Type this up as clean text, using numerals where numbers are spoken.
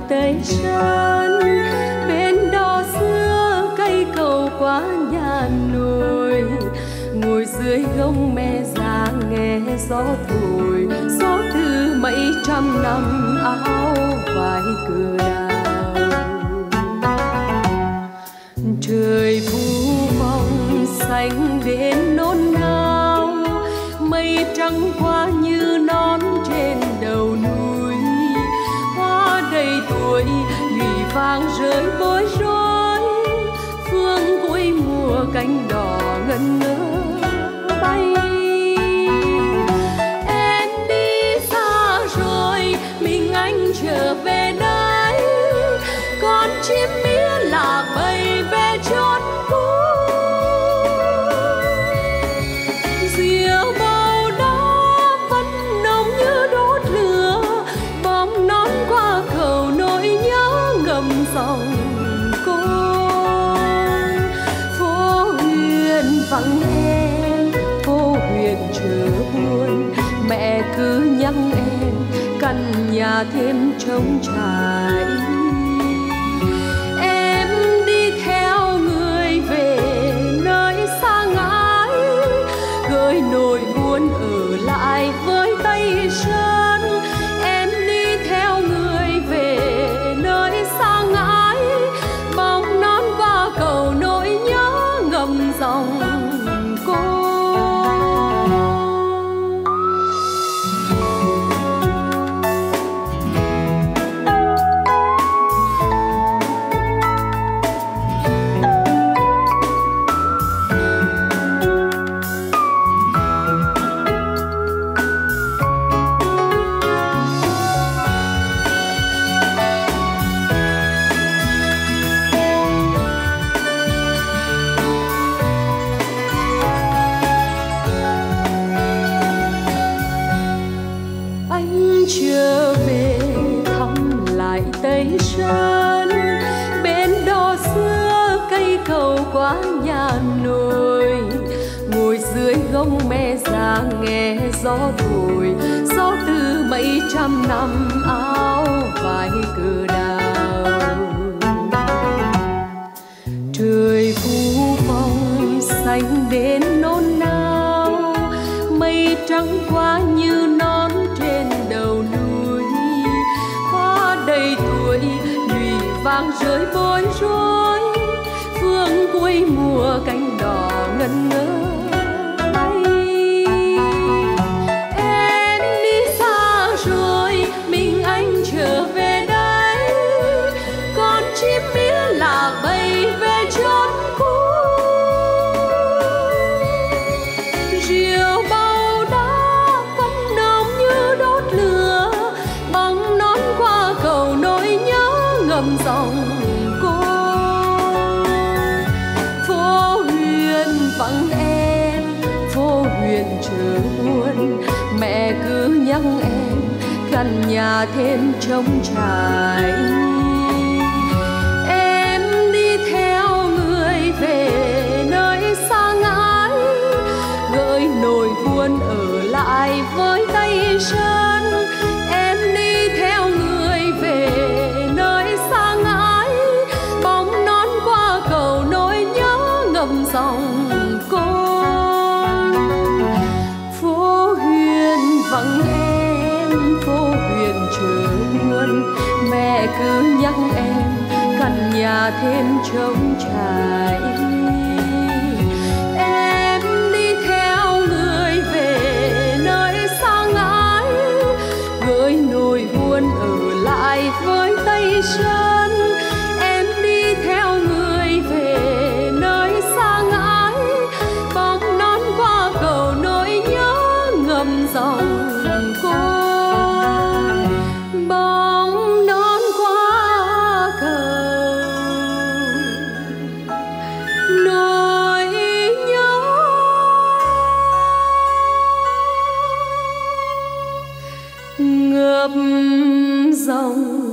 Tây Sơn, bên đó xưa cây cầu qua nhà nồi, ngồi dưới gốc me già nghe gió thổi, gió từ mấy trăm năm áo vải cửa đào. Trời vu vong xanh đến nôn nao, mây trắng qua như nón trên đầu núi, hoa đầy tuổi nhụy vàng rơi bối rối, phương cuối mùa cánh đỏ ngân ngơ bay. Em đi xa rồi mình anh trở về đây, con chim mía lạc bay về chốn cũ. Rượu bầu đó vẫn nồng như đốt lửa, bom nón qua cầu nỗi nhớ ngầm dòng côi. Phố Huyền vắng em, phố Huyền chờ buồn, mẹ cứ nhắc em căn nhà thêm trống trải. Em đi theo người về nơi xa ngãi, gửi nỗi buồn ở lại với Tây Sơn. Em đi theo người về nơi xa ngãi, bóng nón qua cầu nỗi nhớ ngầm dòng cô. Trở về thăm lại Tây Sơn, bên đó xưa cây cầu qua nhà nồi, ngồi dưới gốc me già nghe gió thổi, gió từ mấy trăm năm áo vải cửa đào. Trời vu vong xanh đến nôn nao, mây trắng qua như nón trên đầu núi, hoa đầy tuổi nhụy vàng rơi bối rối, phương cuối mùa cánh đỏ ngân ngơ bay. Em đi xa rồi mình anh trở về đây, con chim mía lạc bay về chốn cũ. Rượu bầu đó vẫn nồng như đốt lửa, băng nón qua cầu nỗi nhớ ngầm dòng côi. Phố Huyền vắng em, phố Huyền chờ buồn, mẹ cứ nhắc em căn nhà thêm trống trải. Em đi theo người về nơi xa ngãi, gửi nỗi buồn ở lại với Tây Sơn. Em đi theo người về nơi xa ngãi, bóng nón qua cầu nỗi nhớ ngầm dòng côi. Phố Huyền vắng em, phố Huyền chờ buồn, mẹ cứ nhắc em căn nhà thêm trống trải. Em đi theo người về nơi xa ngãi, gửi nỗi buồn ở lại với Tây Sơn. Em đi theo người về nơi xa ngãi, bóng nón qua cầu nỗi nhớ ngầm dòng côi. Bóng nón qua cầu nỗi nhớ ngập dòng